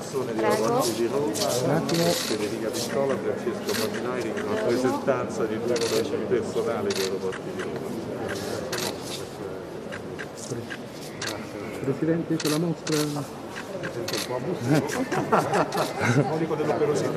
delegazione di Aeroporti di Roma, Federica Piccola, Francesco Molinari, in rappresentanza di tutto il personale di Aeroporti di Roma. Presidente, sulla mostra... Mi sento un po' abusivo. Monico dell'operosità.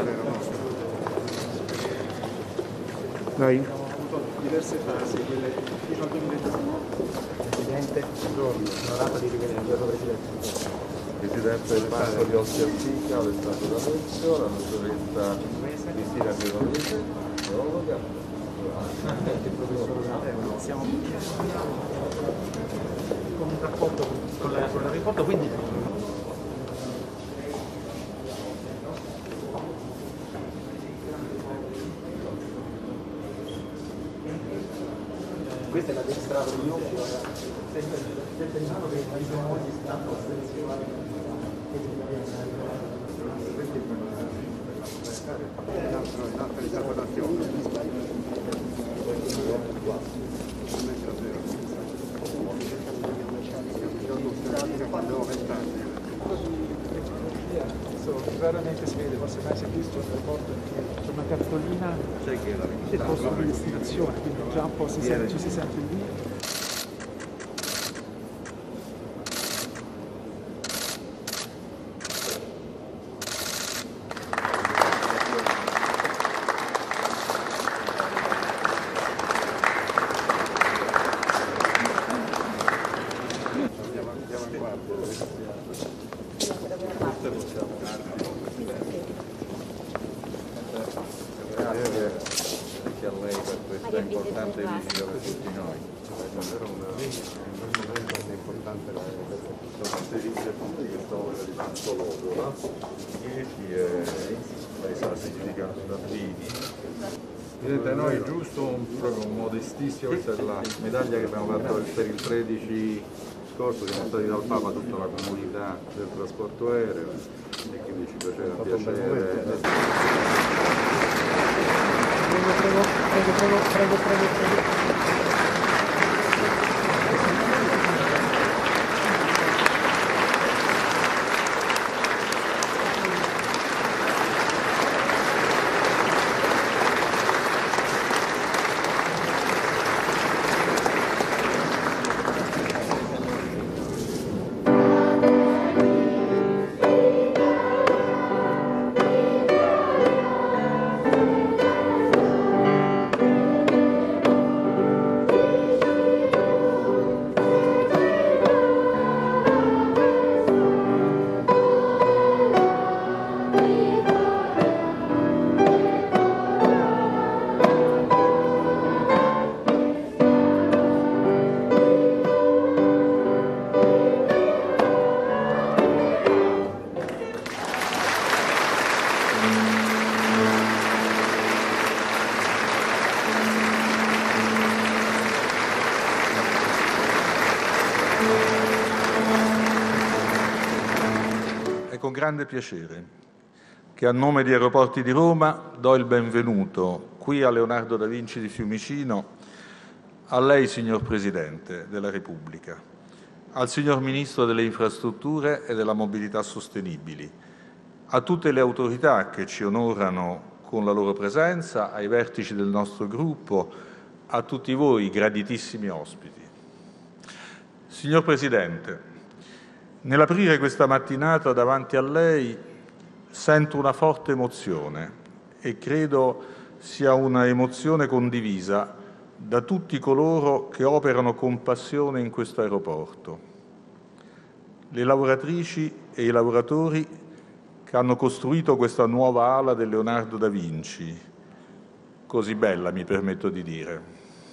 Dai. Abbiamo avuto diverse fasi, quelle fino al 2019. Presidente, buongiorno, onorato di rivedervi, Presidente. Presidente del Banco di Ostia Antica, Alessandro D'Alessio, la dottoressa Cristina Pierovese, geologa. Il professor siamo con un rapporto con l'aeroporto, quindi questa è la destra di determinato che la visione di stato estensione un'altra interpretazione. Raramente si vede, forse mai si è visto il rapporto perché c'è una cartolina del posto di destinazione, quindi già un po' ci si sente lì. Grazie a lei per questa importante visita per tutti noi. È davvero un momento importante Sono felice appunto di questa opera di Mastolodo, no? Lei sa significa bambini. Vedete, noi giusto proprio un modestissimo, questa è la medaglia che abbiamo fatto per il 13 scorso, siamo stati dal Papa tutta la comunità del trasporto aereo e quindi ci faceva piacere. Prego. È con grande piacere che a nome di Aeroporti di Roma do il benvenuto qui a Leonardo da Vinci di Fiumicino a lei, signor Presidente della Repubblica, al signor Ministro delle Infrastrutture e della Mobilità Sostenibili, a tutte le autorità che ci onorano con la loro presenza, ai vertici del nostro gruppo, a tutti voi graditissimi ospiti. Signor Presidente, nell'aprire questa mattinata davanti a lei sento una forte emozione e credo sia una emozione condivisa da tutti coloro che operano con passione in questo aeroporto. Le lavoratrici e i lavoratori che hanno costruito questa nuova ala del Leonardo da Vinci, così bella, mi permetto di dire.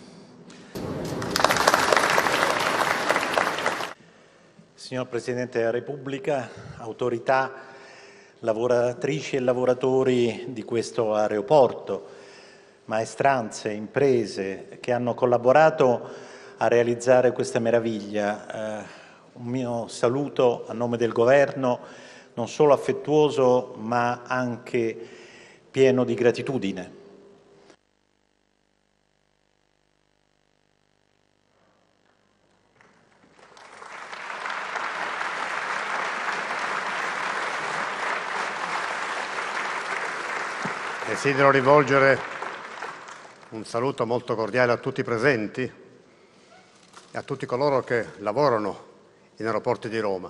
Signor Presidente della Repubblica, autorità, lavoratrici e lavoratori di questo aeroporto, maestranze, imprese che hanno collaborato a realizzare questa meraviglia. Un mio saluto a nome del Governo, non solo affettuoso ma anche pieno di gratitudine. Desidero rivolgere un saluto molto cordiale a tutti i presenti e a tutti coloro che lavorano in aeroporti di Roma.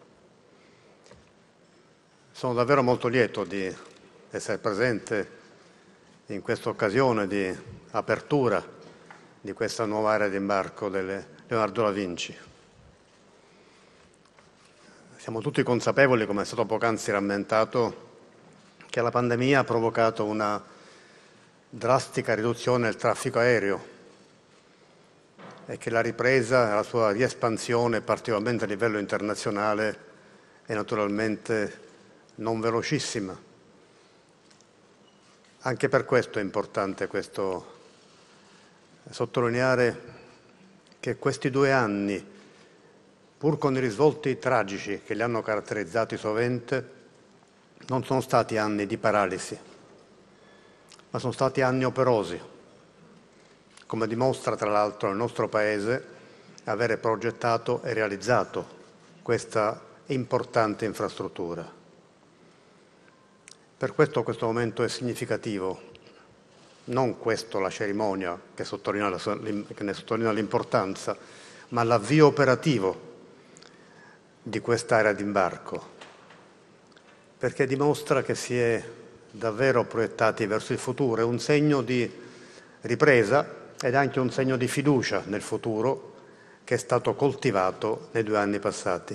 Sono davvero molto lieto di essere presente in questa occasione di apertura di questa nuova area di imbarco del Leonardo da Vinci. Siamo tutti consapevoli, come è stato poc'anzi rammentato, che la pandemia ha provocato una drastica riduzione del traffico aereo e che la ripresa e la sua riespansione, particolarmente a livello internazionale, è naturalmente non velocissima. Anche per questo è importante sottolineare che questi 2 anni, pur con i risvolti tragici che li hanno caratterizzati sovente, non sono stati anni di paralisi, ma sono stati anni operosi, come dimostra tra l'altro il nostro Paese avere progettato e realizzato questa importante infrastruttura. Per questo momento è significativo, non questo la cerimonia che ne sottolinea l'importanza, ma l'avvio operativo di quest'area d'imbarco, perché dimostra che si è davvero proiettati verso il futuro. È un segno di ripresa ed è anche un segno di fiducia nel futuro che è stato coltivato nei 2 anni passati.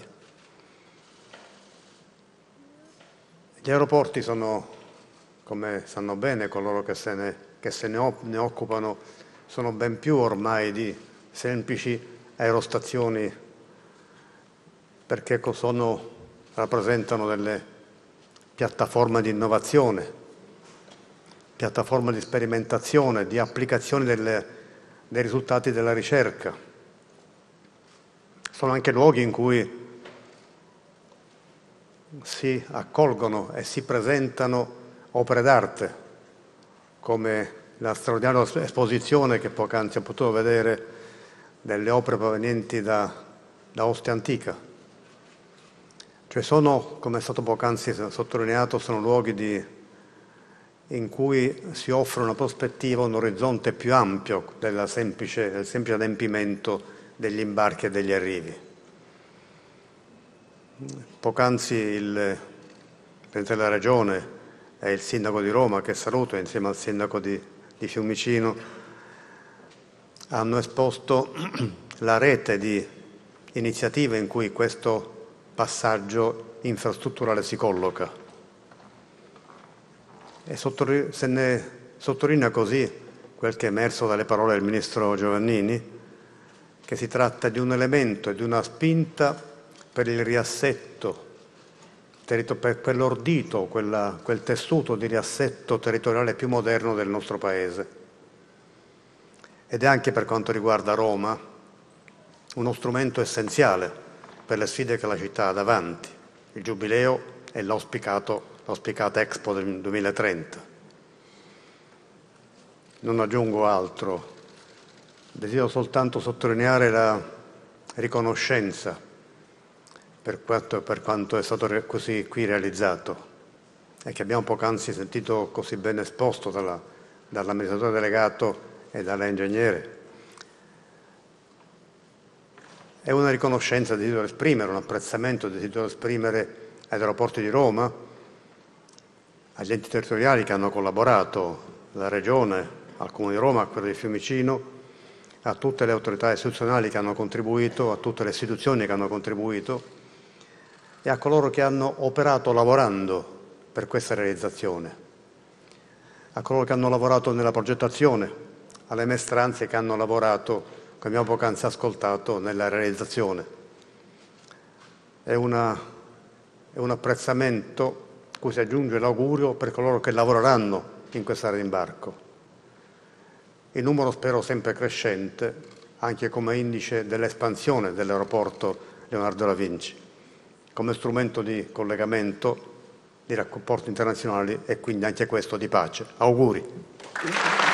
Gli aeroporti sono, come sanno bene coloro che se ne occupano, sono ben più ormai di semplici aerostazioni, perché rappresentano delle piattaforme di innovazione, piattaforme di sperimentazione, di applicazione dei risultati della ricerca. Sono anche luoghi in cui si accolgono e si presentano opere d'arte, come la straordinaria esposizione che poc'anzi ho potuto vedere delle opere provenienti da Ostia Antica. Cioè come è stato poc'anzi sottolineato, sono luoghi in cui si offre una prospettiva, un orizzonte più ampio del semplice adempimento degli imbarchi e degli arrivi. Poc'anzi il Presidente della Regione e il Sindaco di Roma, che saluto, insieme al Sindaco di Fiumicino, hanno esposto la rete di iniziative in cui questo passaggio infrastrutturale si colloca. E se ne sottolinea così quel che è emerso dalle parole del Ministro Giovannini, che si tratta di un elemento e di una spinta per il riassetto, per quell'ordito, quel tessuto di riassetto territoriale più moderno del nostro Paese. Ed è anche per quanto riguarda Roma uno strumento essenziale per le sfide che la città ha davanti, il Giubileo e l'auspicata Expo del 2030. Non aggiungo altro, desidero soltanto sottolineare la riconoscenza per quanto è stato così qui realizzato e che abbiamo poc'anzi sentito così ben esposto dall'amministratore delegato e dall'ingegnere. È una riconoscenza che desidero esprimere, un apprezzamento che desidero esprimere agli aeroporti di Roma, agli enti territoriali che hanno collaborato, alla Regione, al Comune di Roma, a quello di Fiumicino, a tutte le autorità istituzionali che hanno contribuito, a tutte le istituzioni che hanno contribuito e a coloro che hanno operato lavorando per questa realizzazione, a coloro che hanno lavorato nella progettazione, alle maestranze che hanno lavorato, come abbiamo poc'anzi ascoltato, nella realizzazione. È un apprezzamento cui si aggiunge l'augurio per coloro che lavoreranno in quest'area d'imbarco. Il numero spero sempre crescente, anche come indice dell'espansione dell'aeroporto Leonardo da Vinci, come strumento di collegamento, di rapporti internazionali e quindi anche questo di pace. Auguri.